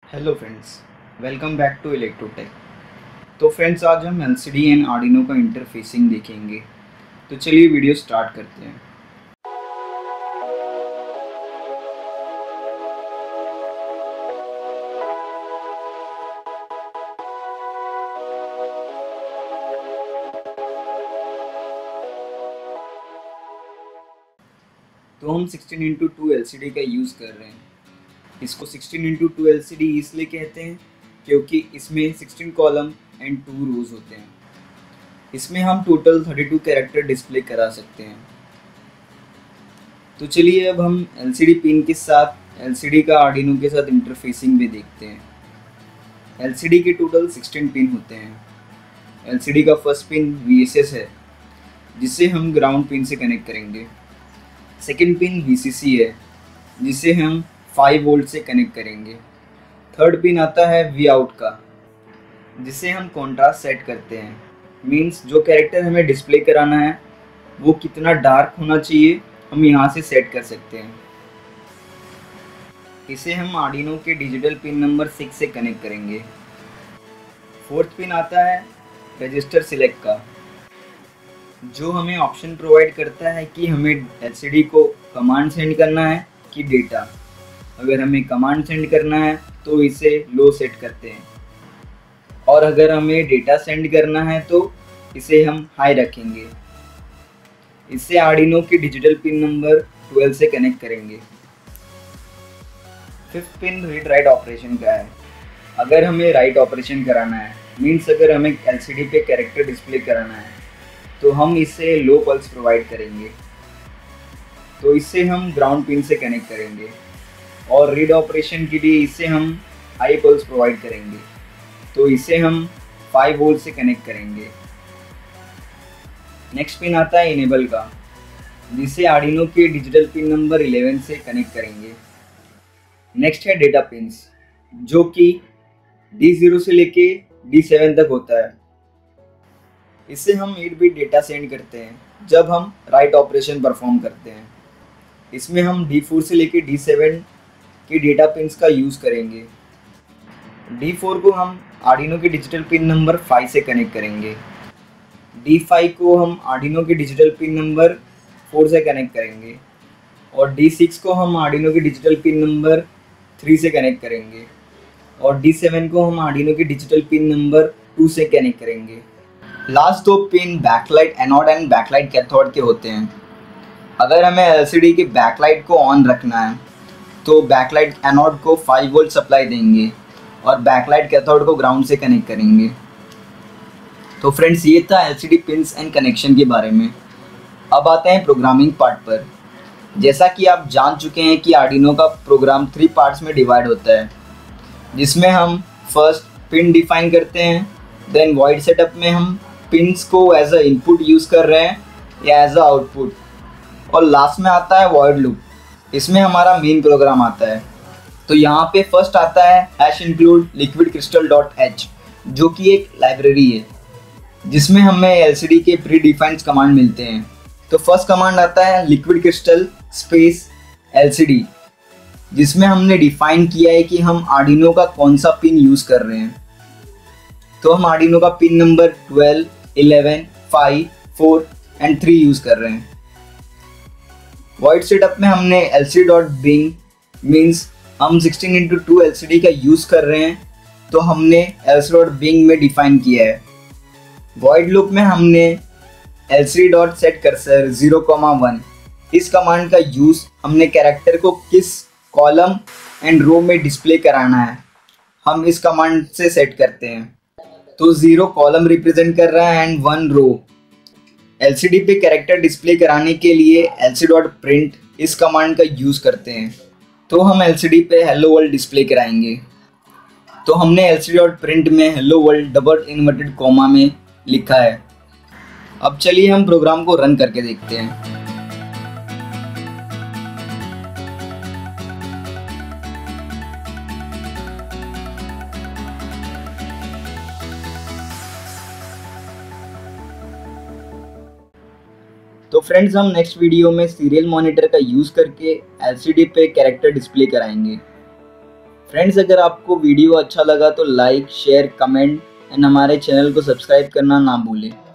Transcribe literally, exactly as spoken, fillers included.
Hello friends, welcome back to Electrotech. तो friends, आज हम एलसीडी एंड आर्डिनो का इंटरफेसिंग देखेंगे। तो चलिए वीडियो स्टार्ट करते हैं। तो हम sixteen into two L C D का यूज़ कर रहे हैं। इसको sixteen into two L C D इसलिए कहते हैं क्योंकि इसमें sixteen column and two rows होते हैं। इसमें हम total thirty two character display करा सकते हैं। तो चलिए अब हम एल सी डी पिन के साथ एल सी डी का आर्डिनो के साथ इंटरफेसिंग भी देखते हैं। एल सी डी के टोटल सिक्सटीन पिन होते हैं। एल सी डी का first pin V S S है, जिसे हम ग्राउंड पिन से कनेक्ट करेंगे। Second pin V C C है, जिसे हम फाइव वोल्ट से कनेक्ट करेंगे। थर्ड पिन आता है वी आउट का, जिसे हम कॉन्ट्रास्ट सेट करते हैं। मींस जो कैरेक्टर हमें डिस्प्ले कराना है वो कितना डार्क होना चाहिए, हम यहाँ से सेट कर सकते हैं। इसे हम आर्डिनो के डिजिटल पिन नंबर सिक्स से कनेक्ट करेंगे। फोर्थ पिन आता है रजिस्टर सिलेक्ट का, जो हमें ऑप्शन प्रोवाइड करता है कि हमें एल सी डी को कमांड सेंड करना है कि डेटा। अगर हमें कमांड सेंड करना है तो इसे लो सेट करते हैं, और अगर हमें डेटा सेंड करना है तो इसे हम हाई रखेंगे। इससे आर्डिनो के डिजिटल पिन नंबर ट्वेल्व से कनेक्ट करेंगे। Fifth pin read write operation का है। अगर हमें राइट ऑपरेशन कराना है, मीन्स अगर हमें एल सी डी पे कैरेक्टर डिस्प्ले कराना है, तो हम इससे लो पल्स प्रोवाइड करेंगे। तो इससे हम ग्राउंड पिन से कनेक्ट करेंगे, और रीड ऑपरेशन के लिए इससे हम हाई पल्स प्रोवाइड करेंगे। तो इसे हम फाइव वोल्ट से कनेक्ट करेंगे। नेक्स्ट पिन आता है इनेबल का, जिसे आर्डिनो के डिजिटल पिन नंबर इलेवन से कनेक्ट करेंगे। नेक्स्ट है डेटा पिन्स, जो कि डी ज़ीरो से लेके डी सेवन तक होता है। इससे हम एट बिट डेटा सेंड करते हैं जब हम राइट ऑपरेशन परफॉर्म करते हैं। इसमें हम डी फोर से लेके डी सेवन के डेटा पिन्स का यूज़ करेंगे। डी फोर को हम आर्डिनो के डिजिटल पिन नंबर फाइव से कनेक्ट करेंगे। डी फाइव को हम आर्डिनो के डिजिटल पिन नंबर फोर से कनेक्ट करेंगे, और डी सिक्स को हम आर्डिनो के डिजिटल पिन नंबर थ्री से कनेक्ट करेंगे, और डी सेवन को हम आर्डिनो के डिजिटल पिन नंबर टू से कनेक्ट करेंगे। लास्ट दो pin backlight anode and backlight cathode के होते हैं। अगर हमें एल सी डी की बैकलाइट को ऑन रखना है तो बैकलाइट एनोड को फाइव वोल्ट सप्लाई देंगे, और बैकलाइट कैथोड को ग्राउंड से कनेक्ट करेंगे। तो फ्रेंड्स, ये था L C D pins and connection के बारे में। अब आते हैं प्रोग्रामिंग पार्ट पर। जैसा कि आप जान चुके हैं कि आर्डिनो का प्रोग्राम थ्री पार्ट्स में डिवाइड होता है, जिसमें हम फर्स्ट पिन डिफाइन करते हैं, देन वॉइड सेटअप में हम पिन्स को एज अ इनपुट यूज़ कर रहे हैं या एज अ आउटपुट, और लास्ट में आता है वॉइड लूप। इसमें हमारा मेन प्रोग्राम आता है। तो यहाँ पे फर्स्ट आता है hash include liquid crystal dot H, जो कि एक लाइब्रेरी है जिसमें हमें एल सी डी के प्री डिफाइंड कमांड मिलते हैं। तो फर्स्ट कमांड आता है liquid crystal space L C D, जिसमें हमने डिफाइन किया है कि हम आर्डिनो का कौन सा पिन यूज़ कर रहे हैं। तो हम आर्डिनो का pin number twelve, eleven, five, four and three use कर रहे हैं। वॉइड सेटअप में हमने एल सी डी डॉट बिंग, मीन्स हम sixteen into two L C D का यूज़ कर रहे हैं, तो हमने एल सी डी डॉट बिंग में डिफाइन किया है। वॉइड लूप में हमने L C D dot set cursor zero comma one, इस कमांड का यूज़ हमने कैरेक्टर को किस कॉलम एंड रो में डिस्प्ले कराना है, हम इस कमांड से सेट करते हैं। तो ज़ीरो कॉलम रिप्रेजेंट कर रहा है and one row. L C D पे कैरेक्टर डिस्प्ले कराने के लिए L C D dot print इस कमांड का यूज़ करते हैं। तो हम एल सी डी पे हेलो वर्ल्ड डिस्प्ले कराएंगे। तो हमने L C D dot print में hello world double inverted comma में लिखा है। अब चलिए हम प्रोग्राम को रन करके देखते हैं। तो फ्रेंड्स, हम नेक्स्ट वीडियो में सीरियल मॉनिटर का यूज़ करके एल सी डी पे कैरेक्टर डिस्प्ले कराएंगे। फ्रेंड्स, अगर आपको वीडियो अच्छा लगा तो लाइक, शेयर, कमेंट एंड हमारे चैनल को सब्सक्राइब करना ना भूलें।